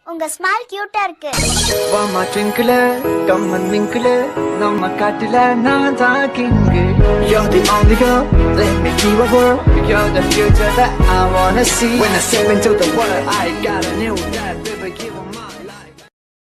உங்க ஸ்மைல் கியூட்டா இருக்கு. வாமா ட்விங்கிள் கம் அண்ட் மிங்கிள் நம்ம காட்டுல நான் தான் king. You're the only girl, let me give a whirl. You're the future that I wanna see. When I step into the world, I got a new dad, baby, give 'em